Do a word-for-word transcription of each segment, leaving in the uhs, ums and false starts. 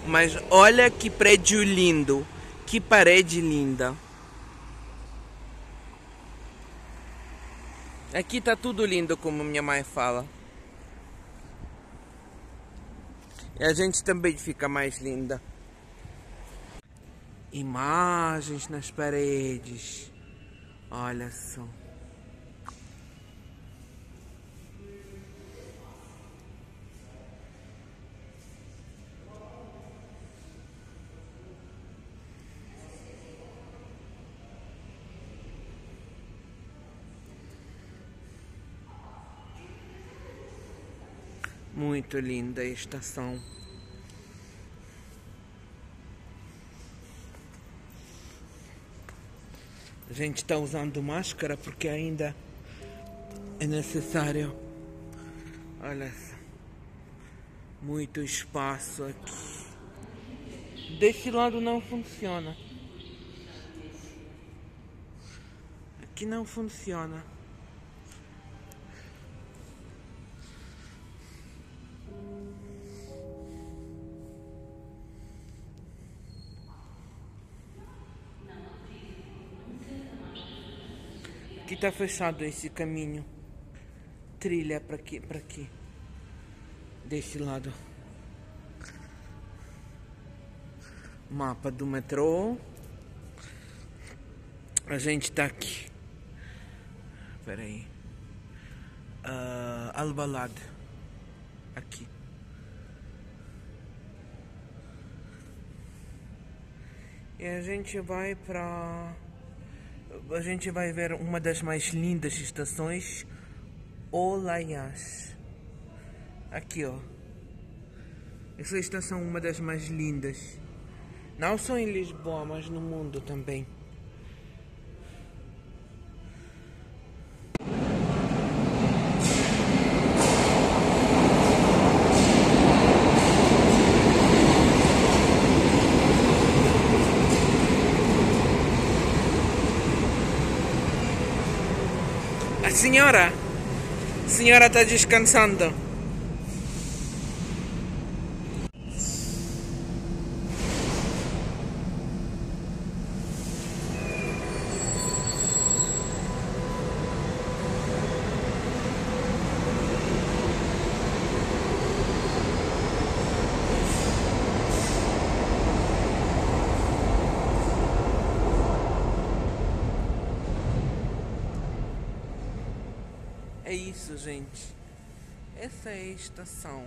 Mas olha que prédio lindo, que parede linda. Aqui tá tudo lindo, como minha mãe fala. E a gente também fica mais linda. Imagens nas paredes. Olha só. Muito linda a estação. A gente está usando máscara porque ainda é necessário. Olha só. Muito espaço aqui. Desse lado não funciona. Aqui não funciona. Aqui está fechado esse caminho. Trilha para aqui, para aqui. Deste lado. Mapa do metrô. A gente está aqui. Espera aí. Uh, Albalade. Aqui. E a gente vai para... A gente vai ver uma das mais lindas estações, Olaiás. Aqui, ó. Essa estação é uma das mais lindas. Não só em Lisboa, mas no mundo também. A senhora, a senhora está descansando. É isso, gente. Essa é a estação.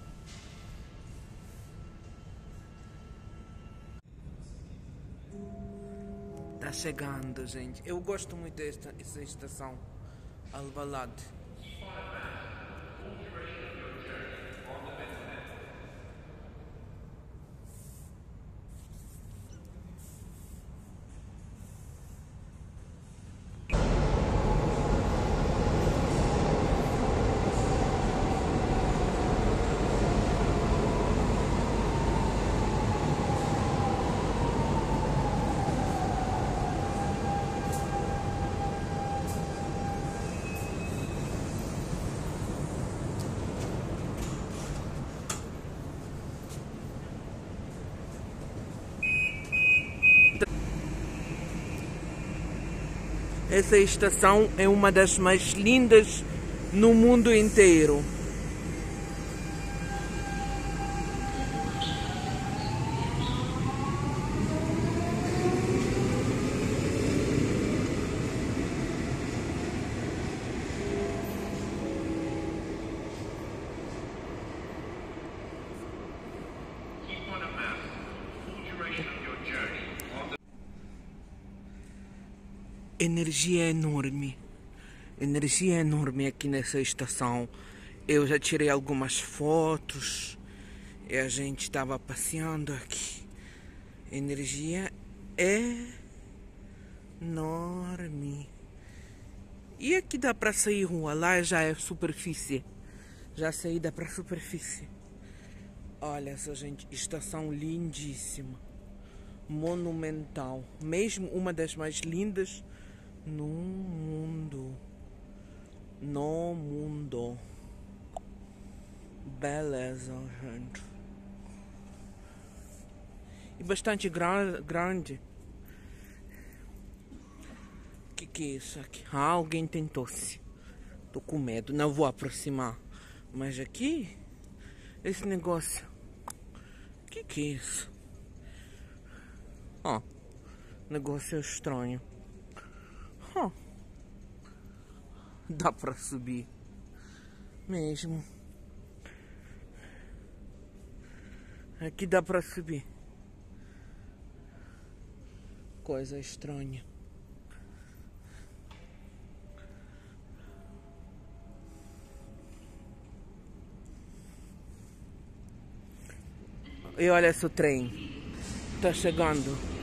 Tá chegando, gente. Eu gosto muito desta essa estação. Alvalade. Essa estação é uma das mais lindas no mundo inteiro. Energia enorme. Energia enorme aqui nessa estação. Eu já tirei algumas fotos e a gente estava passeando aqui. Energia enorme. E aqui dá para sair rua, lá já é superfície. Já saída para superfície. Olha essa, gente, estação lindíssima. Monumental. Mesmo uma das mais lindas no mundo. No mundo. Beleza, gente. e bastante gra grande. O que, que é isso aqui? Ah, alguém tem tosse. Tô com medo, não vou aproximar. Mas aqui, esse negócio. O que, que é isso? Ó, oh, negócio estranho. Oh, dá pra subir mesmo. Aqui dá pra subir. Coisa estranha. E olha esse trem. Tá chegando.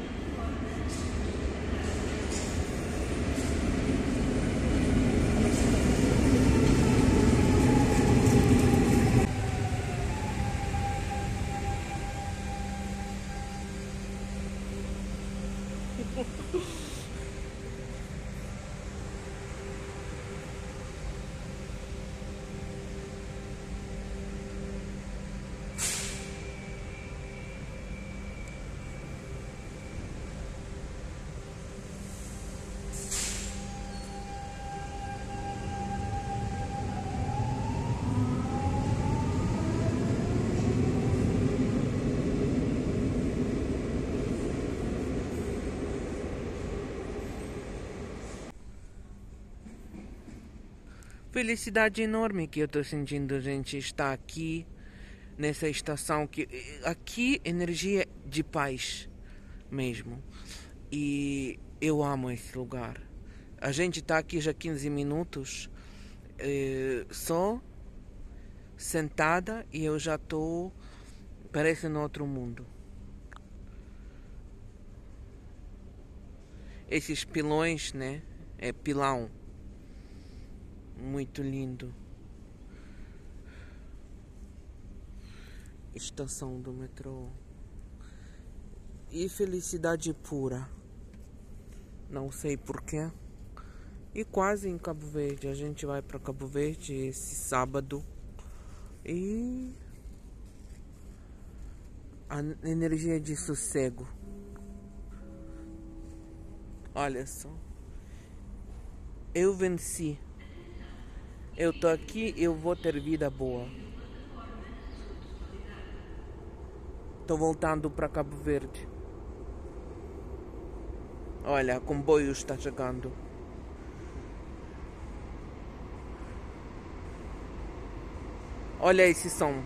Felicidade enorme que eu tô sentindo, gente, estar aqui nessa estação que aqui energia de paz mesmo. E eu amo esse lugar. A gente tá aqui já quinze minutos eh, só sentada e eu já tô parece no outro mundo. Esses pilões, né? É pilão. Muito lindo. Estação do metrô. E felicidade pura. Não sei porquê. E quase em Cabo Verde. A gente vai para Cabo Verde esse sábado. E a energia de sossego. Olha só. Eu venci. Eu tô aqui, eu vou ter vida boa. Tô voltando para Cabo Verde. Olha, o comboio está chegando. Olha esse som.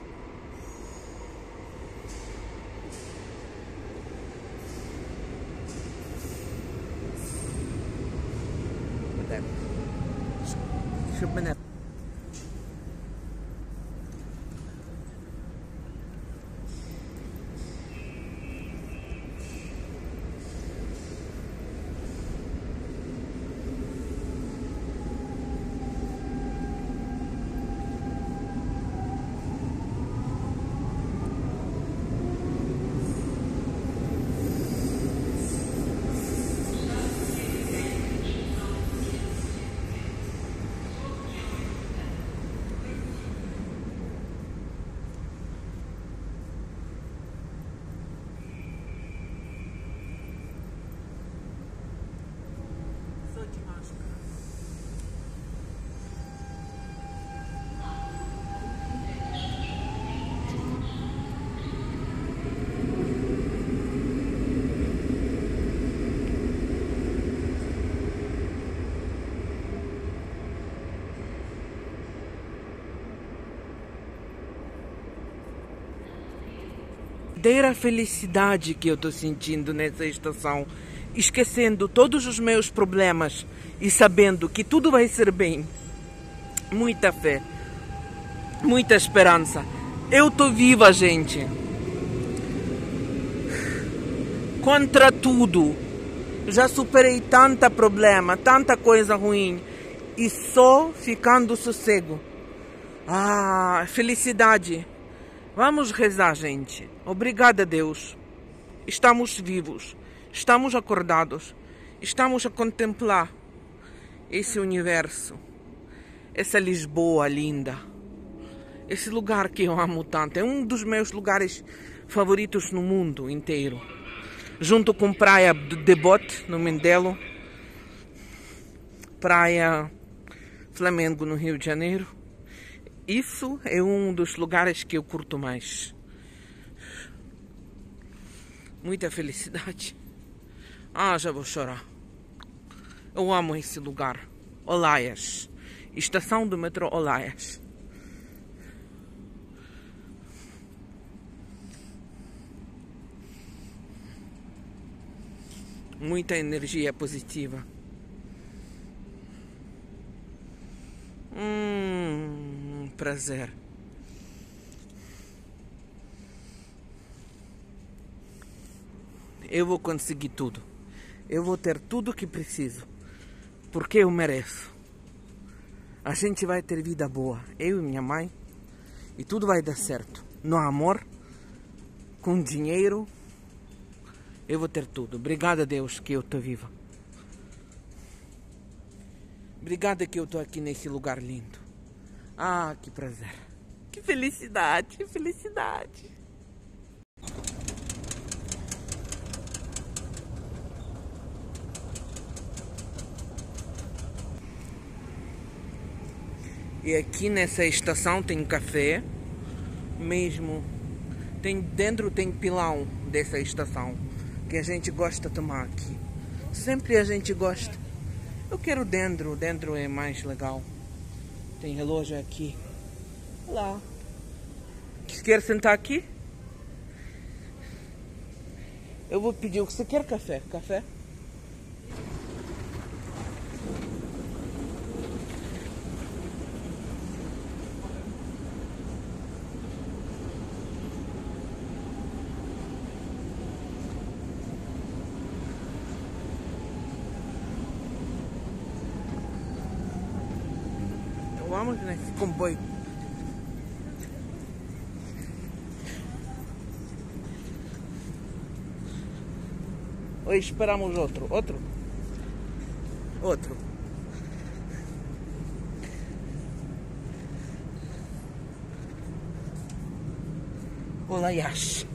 Deixa eu verdadeira felicidade que eu tô sentindo nessa estação, esquecendo todos os meus problemas e sabendo que tudo vai ser bem. Muita fé, muita esperança. Eu tô viva, gente. Contra tudo. Já superei tanta problema, tanta coisa ruim e só ficando sossego. Ah, felicidade. Vamos rezar, gente. Obrigada, Deus. Estamos vivos. Estamos acordados. Estamos a contemplar esse universo. Essa Lisboa linda. Esse lugar que eu amo tanto é um dos meus lugares favoritos no mundo inteiro. Junto com Praia de Bote, no Mindelo. Praia Flamengo, no Rio de Janeiro. Isso é um dos lugares que eu curto mais. Muita felicidade. Ah, já vou chorar. Eu amo esse lugar. Olaias. Estação do metrô Olaias. Muita energia positiva. Hum, prazer. Eu vou conseguir tudo. Eu vou ter tudo o que preciso. Porque eu mereço. A gente vai ter vida boa. Eu e minha mãe. E tudo vai dar certo. No amor. Com dinheiro. Eu vou ter tudo. Obrigada a Deus que eu estou viva. Obrigada que eu estou aqui nesse lugar lindo. Ah, que prazer. Que felicidade, que felicidade. E aqui nessa estação tem café. Mesmo. Tem, dentro tem pilão dessa estação. Que a gente gosta de tomar aqui. Sempre a gente gosta. Eu quero dentro, dentro é mais legal. Tem relógio aqui. Olá. Quer sentar aqui? Eu vou pedir o que você quer, café? Café? Vamos nesse comboio. Hoje esperamos outro. Outro? Outro. Olá, Yash.